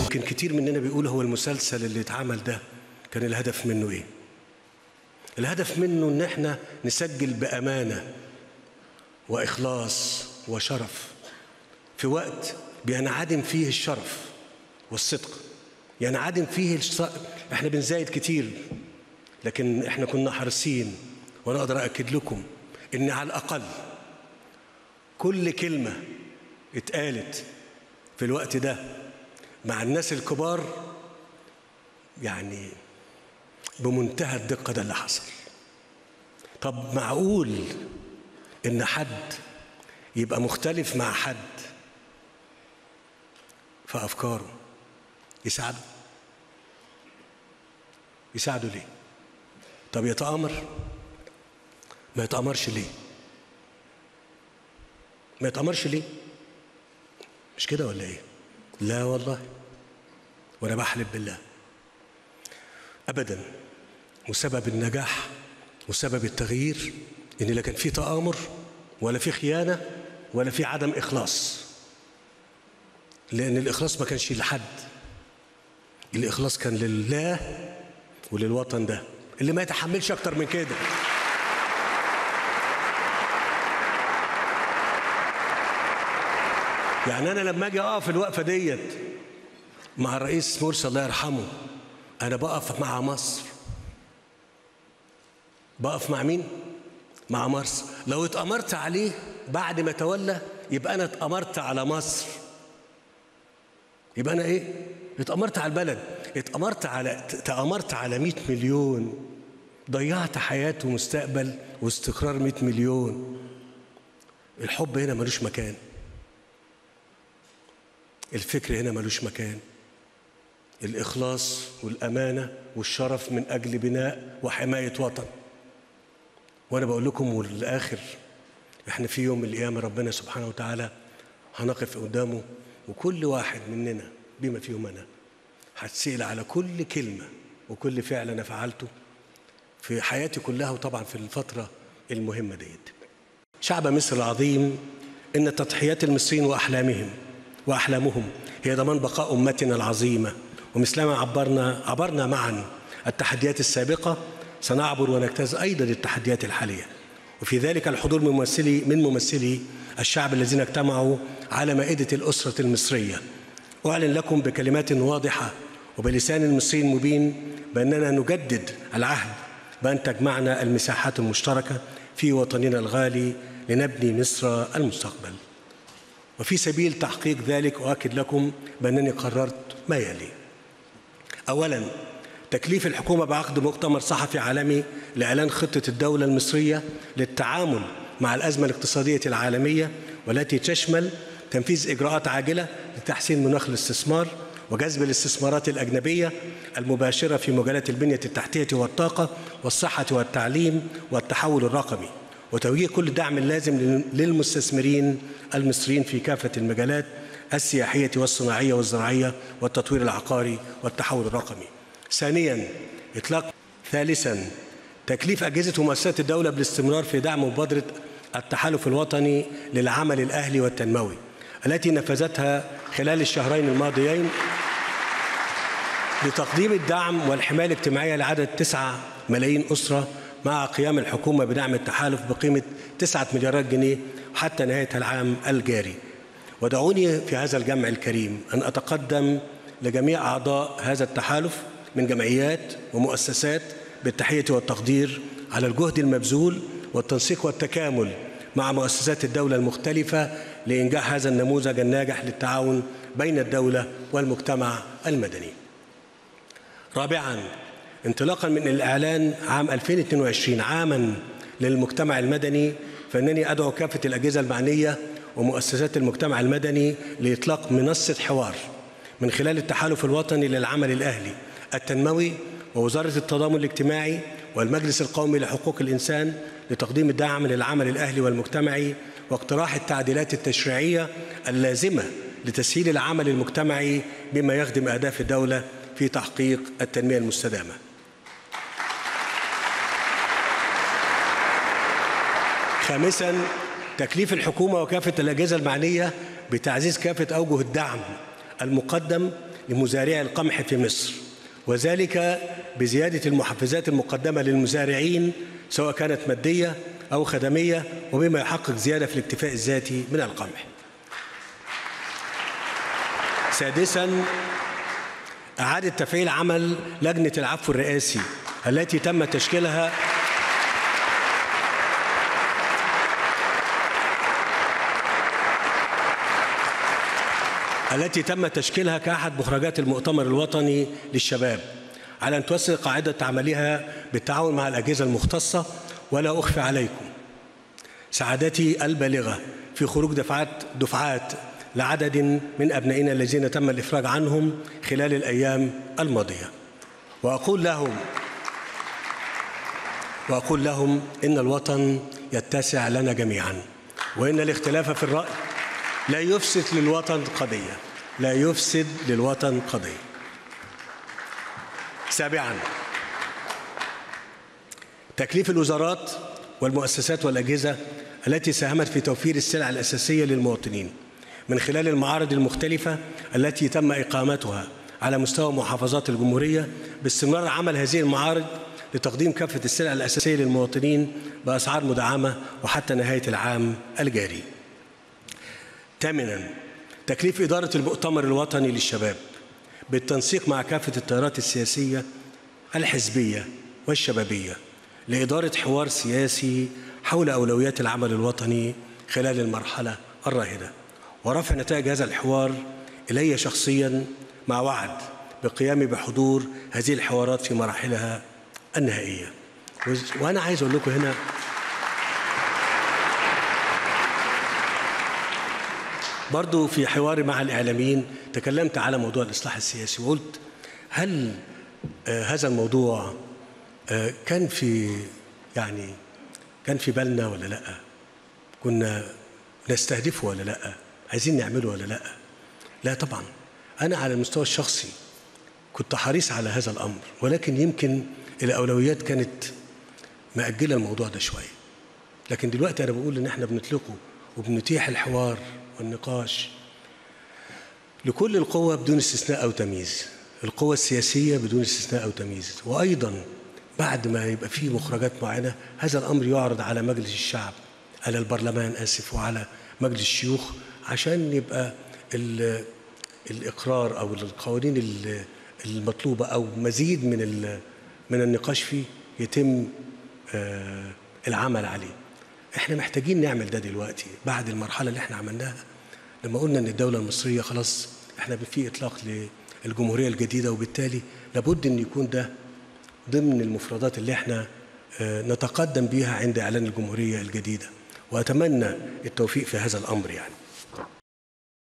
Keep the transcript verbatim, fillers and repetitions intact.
يمكن كتير مننا بيقول هو المسلسل اللي اتعمل ده كان الهدف منه ايه؟ الهدف منه ان احنا نسجل بأمانة وإخلاص وشرف في وقت بينعدم فيه الشرف والصدق، ينعدم فيه الص... احنا بنزايد كتير، لكن احنا كنا حريصين، وانا اقدر اكد لكم ان على الاقل كل كلمة اتقالت في الوقت ده مع الناس الكبار يعني بمنتهى الدقة ده اللي حصل. طب معقول إن حد يبقى مختلف مع حد في أفكاره يساعده؟ يساعده ليه؟ طب يتآمر؟ ما يتآمرش ليه؟ ما يتآمرش ليه؟ مش كده ولا إيه؟ لا والله، وأنا بحلف بالله أبداً. وسبب النجاح وسبب التغيير إن لا كان في تآمر ولا في خيانة ولا في عدم إخلاص، لأن الإخلاص ما كانش لحد، الإخلاص كان لله وللوطن ده اللي ما يتحملش أكتر من كده. يعني أنا لما أجي أقف الوقفة ديت مع الرئيس مرسي الله يرحمه، أنا بقف مع مصر. بقف مع مين؟ مع مصر. لو اتأمرت عليه بعد ما تولى يبقى أنا اتأمرت على مصر. يبقى أنا إيه؟ اتأمرت على البلد، اتأمرت على تأمرت على مئة مليون، ضيعت حياة ومستقبل واستقرار مئة مليون. الحب هنا ملوش مكان، الفكر هنا ملوش مكان. الإخلاص والأمانة والشرف من أجل بناء وحماية وطن. وأنا بقول لكم والآخر، إحنا في يوم من الأيام ربنا سبحانه وتعالى هنقف قدامه، وكل واحد مننا بما فيهم أنا هتسأل على كل كلمة وكل فعل أنا فعلته في حياتي كلها، وطبعا في الفترة المهمة ديت. شعب مصر العظيم، إن تضحيات المصريين وأحلامهم وأحلامهم هي ضمان بقاء أمتنا العظيمة، ومثلما عبرنا عبرنا معا التحديات السابقة سنعبر ونجتاز أيضا التحديات الحالية. وفي ذلك الحضور من ممثلي من ممثلي الشعب الذين اجتمعوا على مائدة الأسرة المصرية، أعلن لكم بكلمات واضحة وبلسان المصري المبين بأننا نجدد العهد بأن تجمعنا المساحات المشتركة في وطننا الغالي لنبني مصر المستقبل. وفي سبيل تحقيق ذلك أؤكد لكم بأنني قررت ما يلي. أولاً، تكليف الحكومة بعقد مؤتمر صحفي عالمي لإعلان خطة الدولة المصرية للتعامل مع الأزمة الاقتصادية العالمية، والتي تشمل تنفيذ إجراءات عاجلة لتحسين مناخ الاستثمار وجذب الاستثمارات الأجنبية المباشرة في مجالات البنية التحتية والطاقة والصحة والتعليم والتحول الرقمي، وتوجيه كل الدعم اللازم للمستثمرين المصريين في كافة المجالات السياحية والصناعية والزراعية والتطوير العقاري والتحول الرقمي. ثانياً، إطلاق ثالثاً تكليف أجهزة ومؤسسات الدولة بالاستمرار في دعم مبادرة التحالف الوطني للعمل الأهلي والتنموي التي نفذتها خلال الشهرين الماضيين لتقديم الدعم والحماية الاجتماعية لعدد تسعة ملايين أسرة، مع قيام الحكومة بدعم التحالف بقيمة تسعة مليارات جنيه حتى نهاية العام الجاري. ودعوني في هذا الجمع الكريم أن أتقدم لجميع أعضاء هذا التحالف من جمعيات ومؤسسات بالتحية والتقدير على الجهد المبذول والتنسيق والتكامل مع مؤسسات الدولة المختلفة لإنجاح هذا النموذج الناجح للتعاون بين الدولة والمجتمع المدني. رابعاً، انطلاقاً من الإعلان عام ألفين واثنين وعشرين عاماً للمجتمع المدني، فإنني أدعو كافة الأجهزة المعنية ومؤسسات المجتمع المدني لإطلاق منصة حوار من خلال التحالف الوطني للعمل الأهلي التنموي ووزارة التضامن الاجتماعي والمجلس القومي لحقوق الإنسان لتقديم الدعم للعمل الأهلي والمجتمعي، واقتراح التعديلات التشريعية اللازمة لتسهيل العمل المجتمعي بما يخدم أهداف الدولة في تحقيق التنمية المستدامة. خامساً، تكليف الحكومة وكافة الأجهزة المعنية بتعزيز كافة أوجه الدعم المقدم لمزارعي القمح في مصر، وذلك بزيادة المحفزات المقدمة للمزارعين سواء كانت مادية أو خدمية، وبما يحقق زيادة في الاكتفاء الذاتي من القمح. سادساً، إعادة تفعيل عمل لجنة العفو الرئاسي التي تم تشكيلها التي تم تشكيلها كأحد مخرجات المؤتمر الوطني للشباب، على أن توسع قاعدة عملها بالتعاون مع الأجهزة المختصة. ولا أخفي عليكم سعادتي البالغة في خروج دفعات دفعات لعدد من أبنائنا الذين تم الإفراج عنهم خلال الأيام الماضية، وأقول لهم وأقول لهم إن الوطن يتسع لنا جميعاً، وإن الاختلاف في الرأي لا يفسد للوطن قضية لا يفسد للوطن قضية. سابعاً، تكليف الوزارات والمؤسسات والأجهزة التي ساهمت في توفير السلع الأساسية للمواطنين من خلال المعارض المختلفة التي تم إقامتها على مستوى محافظات الجمهورية، باستمرار عمل هذه المعارض لتقديم كافة السلع الأساسية للمواطنين بأسعار مدعمة وحتى نهاية العام الجاري. ثامناً، تكليف إدارة المؤتمر الوطني للشباب بالتنسيق مع كافة التيارات السياسية الحزبية والشبابية لإدارة حوار سياسي حول أولويات العمل الوطني خلال المرحلة الراهنة، ورفع نتائج هذا الحوار إلي شخصياً، مع وعد بقيامي بحضور هذه الحوارات في مراحلها النهائية. وأنا عايز أقول لكم هنا برضو في حواري مع الإعلاميين تكلمت على موضوع الإصلاح السياسي، وقلت هل آه هذا الموضوع آه كان في يعني كان في بالنا ولا لأ؟ كنا نستهدفه ولا لأ؟ عايزين نعمله ولا لأ؟ لا طبعا، أنا على المستوى الشخصي كنت حريص على هذا الأمر، ولكن يمكن الأولويات كانت مأجلة الموضوع ده شوية. لكن دلوقتي أنا بقول إن إحنا بنطلقه وبنتيح الحوار والنقاش لكل القوى بدون استثناء أو تمييز، القوى السياسية بدون استثناء أو تمييز. وأيضا بعد ما يبقى فيه مخرجات معينة هذا الأمر يعرض على مجلس الشعب، على البرلمان آسف، وعلى مجلس الشيوخ، عشان يبقى الإقرار أو القوانين المطلوبة أو مزيد من من النقاش فيه يتم العمل عليه. احنا محتاجين نعمل ده دلوقتي بعد المرحلة اللي احنا عملناها، لما قلنا ان الدولة المصرية خلاص احنا في اطلاق للجمهورية الجديدة، وبالتالي لابد ان يكون ده ضمن المفردات اللي احنا نتقدم بيها عند اعلان الجمهورية الجديدة، واتمنى التوفيق في هذا الامر يعني.